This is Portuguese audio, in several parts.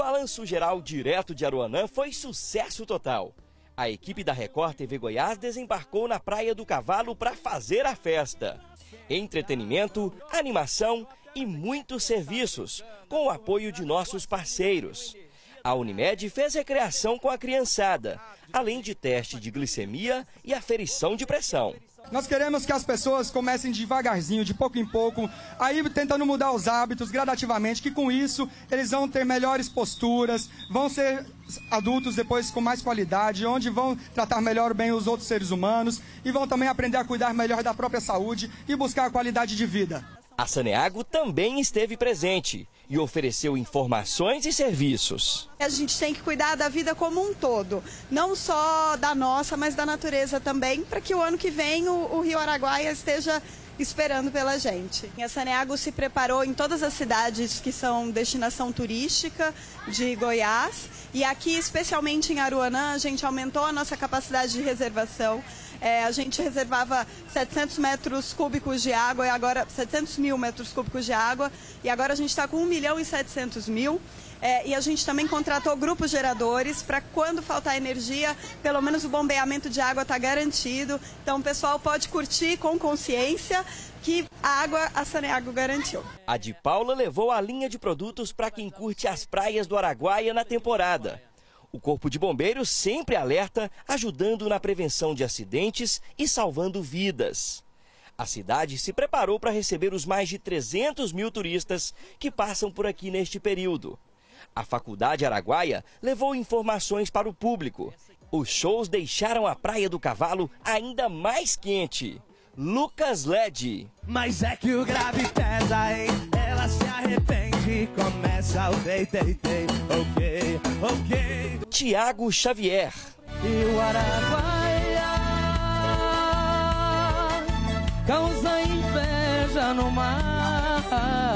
Balanço Geral direto de Aruanã foi sucesso total. A equipe da Record TV Goiás desembarcou na Praia do Cavalo para fazer a festa. Entretenimento, animação e muitos serviços, com o apoio de nossos parceiros. A Unimed fez recreação com a criançada, além de teste de glicemia e aferição de pressão. Nós queremos que as pessoas comecem devagarzinho, de pouco em pouco, aí tentando mudar os hábitos gradativamente, que com isso eles vão ter melhores posturas, vão ser adultos depois com mais qualidade, onde vão tratar melhor bem os outros seres humanos e vão também aprender a cuidar melhor da própria saúde e buscar a qualidade de vida. A Saneago também esteve presente e ofereceu informações e serviços. A gente tem que cuidar da vida como um todo, não só da nossa, mas da natureza também, para que o ano que vem o Rio Araguaia esteja esperando pela gente. A Saneago se preparou em todas as cidades que são destinação turística de Goiás e aqui, especialmente em Aruanã, a gente aumentou a nossa capacidade de reservação. A gente reservava 700 metros cúbicos de água, e agora 700 mil metros cúbicos de água, e agora a gente está com 1.700.000. E a gente também contratou grupos geradores para quando faltar energia, pelo menos o bombeamento de água está garantido. Então o pessoal pode curtir com consciência que a água a Saneago garantiu. A de Paula levou a linha de produtos para quem curte as praias do Araguaia na temporada. O Corpo de Bombeiros sempre alerta, ajudando na prevenção de acidentes e salvando vidas. A cidade se preparou para receber os mais de 300 mil turistas que passam por aqui neste período. A Faculdade Araguaia levou informações para o público. Os shows deixaram a Praia do Cavalo ainda mais quente. Lucas Led. Mas é que o grave pesa, hein? Ela se arrepende, começa o dei, ok. Tiago Xavier. E o Araguaia causa inveja no mar.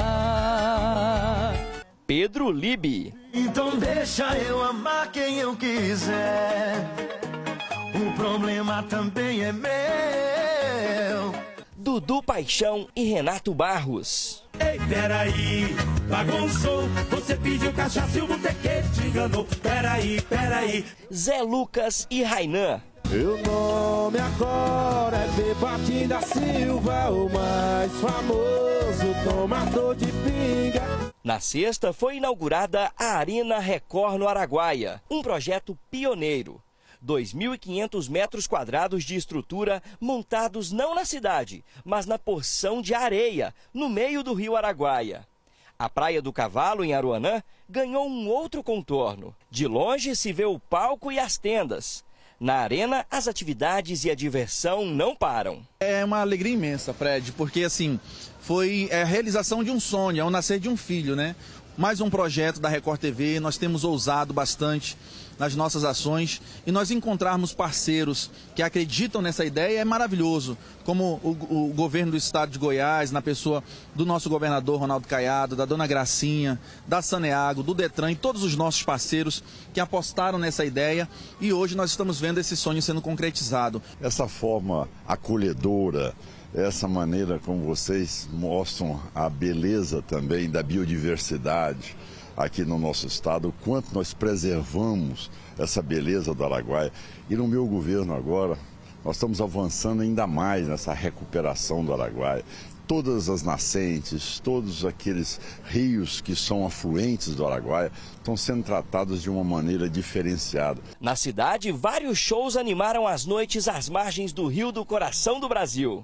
Pedro Libe. Então deixa eu amar quem eu quiser. O problema também é meu. Dudu Paixão e Renato Barros. Ei, peraí, bagunçou. Você pediu cachaça e o botequeiro te enganou. Peraí. Zé Lucas e Rainan. Meu nome agora é Bebatim da Silva, o mais famoso tomador de pinga. Na sexta foi inaugurada a Arena Record no Araguaia, um projeto pioneiro. 2.500 metros quadrados de estrutura montados não na cidade, mas na porção de areia, no meio do Rio Araguaia. A Praia do Cavalo, em Aruanã, ganhou um outro contorno. De longe se vê o palco e as tendas. Na arena, as atividades e a diversão não param. É uma alegria imensa, Fred, porque assim, foi a realização de um sonho, é o nascer de um filho, né? Mais um projeto da Record TV, nós temos ousado bastante nas nossas ações e nós encontrarmos parceiros que acreditam nessa ideia é maravilhoso, como o governo do estado de Goiás, na pessoa do nosso governador Ronaldo Caiado, da dona Gracinha, da Saneago, do Detran e todos os nossos parceiros que apostaram nessa ideia e hoje nós estamos vendo esse sonho sendo concretizado. Essa forma acolhedora, essa maneira como vocês mostram a beleza também da biodiversidade aqui no nosso estado, o quanto nós preservamos essa beleza do Araguaia. E no meu governo agora, nós estamos avançando ainda mais nessa recuperação do Araguaia. Todas as nascentes, todos aqueles rios que são afluentes do Araguaia estão sendo tratados de uma maneira diferenciada. Na cidade, vários shows animaram as noites às margens do Rio do Coração do Brasil.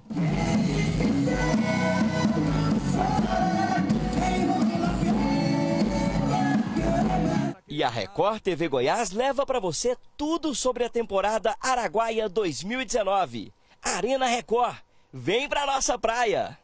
E a Record TV Goiás leva para você tudo sobre a temporada Araguaia 2019. Arena Record, vem pra nossa praia!